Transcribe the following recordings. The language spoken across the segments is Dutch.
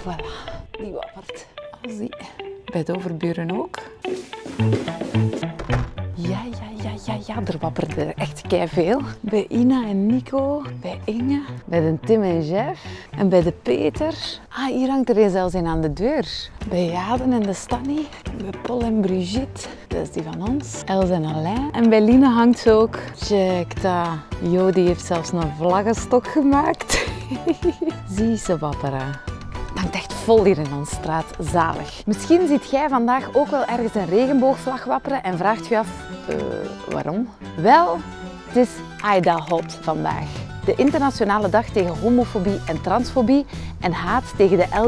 Voilà, die wappert. Als die. Bij de overburen ook. Ja, er wapperde er echt keiveel. Bij Ina en Nico, bij Inge, bij de Tim en Jeff en bij de Peter. Ah, hier hangt er zelfs een aan de deur. Bij Jaden en de Stanny, bij Paul en Brigitte, dat is die van ons. Els en Alain. En bij Line hangt ze ook. Check dat. Jo, die heeft zelfs een vlaggenstok gemaakt. Zie ze wapperen. Het hangt echt vol hier in onze straat. Zalig. Misschien ziet jij vandaag ook wel ergens een regenboogvlag wapperen en vraagt je af, waarom? Wel, het is Aida Hot vandaag. De internationale dag tegen homofobie en transfobie en haat tegen de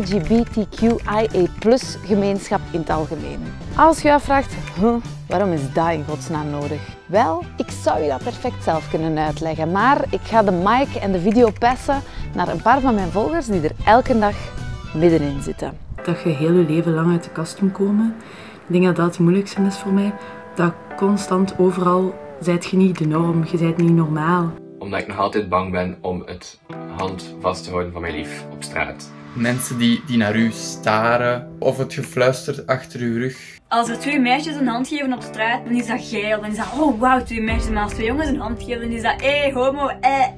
LGBTQIA+-gemeenschap in het algemeen. Als je je afvraagt, waarom is dat in godsnaam nodig? Wel, ik zou je dat perfect zelf kunnen uitleggen, maar ik ga de mic en de video passen naar een paar van mijn volgers die er elke dag middenin zitten. Dat je heel je leven lang uit de kast moet komen. Ik denk dat dat het moeilijkste is voor mij. Dat constant overal, zijt je niet de norm, je bent niet normaal. Omdat ik nog altijd bang ben om het hand vast te houden van mijn lief op straat. Mensen die naar u staren of het gefluister achter uw rug. Als er twee meisjes een hand geven op straat, dan is dat geil. Dan is dat, oh wauw, twee meisjes. Maar als twee jongens een hand geven, dan is dat, homo,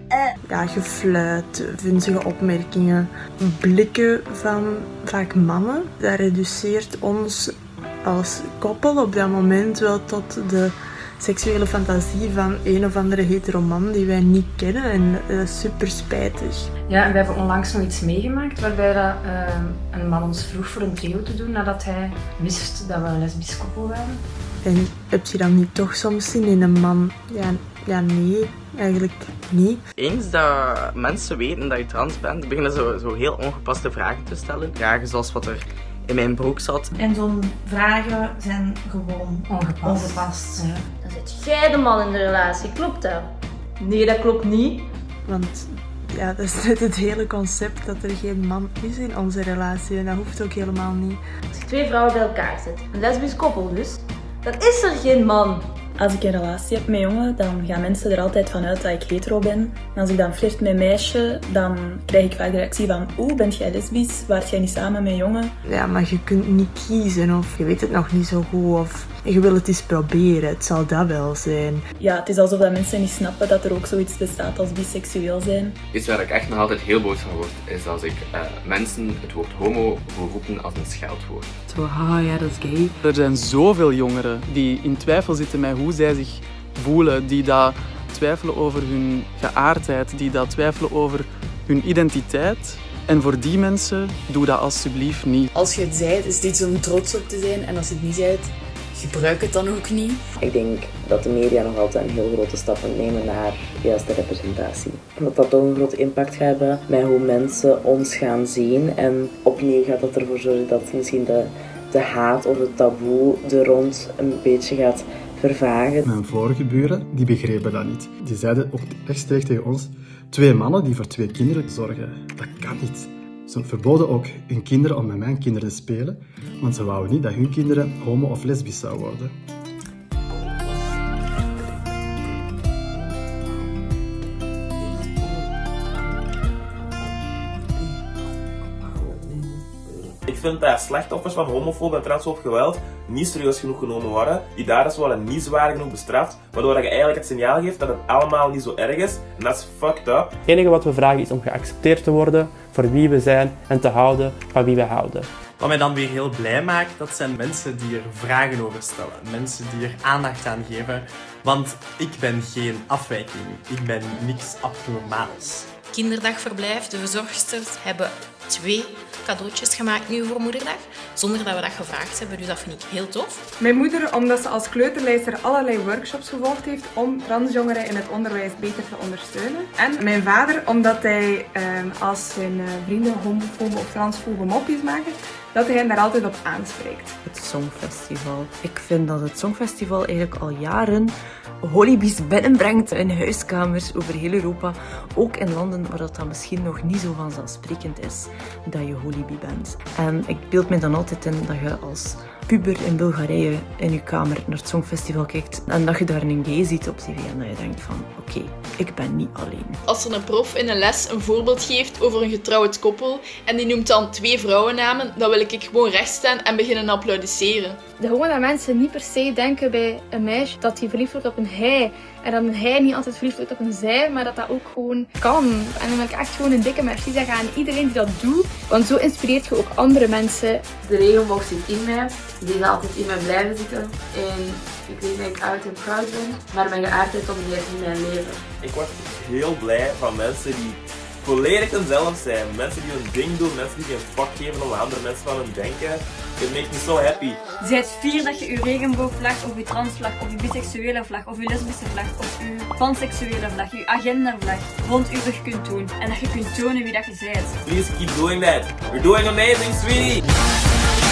Ja, gefluit, vunzige opmerkingen, blikken van vaak mannen. Dat reduceert ons als koppel op dat moment wel tot de seksuele fantasie van een of andere heteroman die wij niet kennen. En dat is super spijtig. Ja, we hebben onlangs nog iets meegemaakt waarbij een man ons vroeg voor een trio te doen nadat hij wist dat we een lesbisch koppel waren. En heb je dan niet toch soms zin in een man? Ja, nee, eigenlijk niet. Eens dat mensen weten dat je trans bent, beginnen ze zo heel ongepaste vragen te stellen. Vragen zoals wat er in mijn broek zat. En zo'n vragen zijn gewoon ongepast. Ja. Dan zit jij de man in de relatie, klopt dat? Nee, dat klopt niet. Want ja, dat is net het hele concept dat er geen man is in onze relatie. En dat hoeft ook helemaal niet. Als je twee vrouwen bij elkaar zet, een lesbisch koppel dus, dan is er geen man. Als ik een relatie heb met jongen, dan gaan mensen er altijd van uit dat ik hetero ben. En als ik dan flirt met een meisje, dan krijg ik vaak de reactie van bent jij lesbisch? Waart jij niet samen met een jongen? Ja, maar je kunt niet kiezen of je weet het nog niet zo goed of je wil het eens proberen. Het zal dat wel zijn. Ja, het is alsof dat mensen niet snappen dat er ook zoiets bestaat als biseksueel zijn. Iets waar ik echt nog altijd heel boos van word, is als ik mensen het woord homo hoor roepen als een scheldwoord. Zo, ja, dat is gay. Er zijn zoveel jongeren die in twijfel zitten met hoe zij zich voelen, die dat twijfelen over hun geaardheid, die dat twijfelen over hun identiteit. En voor die mensen, doe dat alsjeblieft niet. Als je het zijt, is het iets om trots op te zijn. En als je het niet zijt, gebruik het dan ook niet. Ik denk dat de media nog altijd een heel grote stap moet nemen naar juiste representatie. Omdat dat toch een grote impact gaat hebben met hoe mensen ons gaan zien. En opnieuw gaat dat ervoor zorgen dat misschien de haat of het taboe er rond een beetje gaat vervagen. Mijn vorige buren, die begrepen dat niet. Die zeiden ook rechtstreeks tegen ons, 2 mannen die voor 2 kinderen zorgen, dat kan niet. Ze verboden ook hun kinderen om met mijn kinderen te spelen, want ze wouden niet dat hun kinderen homo of lesbisch zouden worden. Ik vind dat slachtoffers van homofoob en transfoob geweld niet serieus genoeg genomen worden. Die daders worden niet zwaar genoeg bestraft, waardoor je eigenlijk het signaal geeft dat het allemaal niet zo erg is. En dat is fucked up. Het enige wat we vragen is om geaccepteerd te worden voor wie we zijn en te houden van wie we houden. Wat mij dan weer heel blij maakt, dat zijn mensen die er vragen over stellen. Mensen die er aandacht aan geven. Want ik ben geen afwijking. Ik ben niks abnormaals. Kinderdagverblijf, de verzorgsters hebben 2 cadeautjes gemaakt nu voor Moederdag, zonder dat we dat gevraagd hebben, dus dat vind ik heel tof. Mijn moeder, omdat ze als kleuterlijster allerlei workshops gevolgd heeft om transjongeren in het onderwijs beter te ondersteunen. En mijn vader, omdat hij als zijn vrienden homofobe of transfobe mopjes maken, dat hij hen daar altijd op aanspreekt. Het Songfestival. Ik vind dat het Songfestival eigenlijk al jaren holibies binnenbrengt in huiskamers over heel Europa. Ook in landen waar dat misschien nog niet zo vanzelfsprekend is dat je holibi bent. En ik beeld me dan altijd in dat je als puber in Bulgarije in je kamer naar het Songfestival kijkt en dat je daar een gay ziet op tv en dat je denkt van oké, ik ben niet alleen. Als er een prof in een les een voorbeeld geeft over een getrouwd koppel en die noemt dan 2 vrouwennamen, dan wil ik gewoon recht staan en beginnen applaudisseren. Gewoon dat mensen niet per se denken bij een meisje dat hij verliefd wordt op een hij. En dat een hij niet altijd verliefd wordt op een zij, maar dat dat ook gewoon kan. En dan wil ik echt gewoon een dikke merci zeggen aan iedereen die dat doet. Want zo inspireert je ook andere mensen. De regenboog zit in mij. Die zal altijd in mij blijven zitten. En ik weet dat ik oud en proud ben. Maar mijn geaardheid domineert in mijn leven. Ik word heel blij van mensen die volledig hunzelf zijn. Mensen die hun ding doen, mensen die geen fuck geven om wat andere mensen van hun denken. It makes me so happy. Zijt fier dat je uw regenboogvlag, of uw transvlag, of uw biseksuele vlag, of uw lesbische vlag, of uw panseksuele vlag, uw agendavlag rond uw rug kunt doen. En dat je kunt tonen wie dat je bent. Please keep doing that. You're doing amazing, sweetie!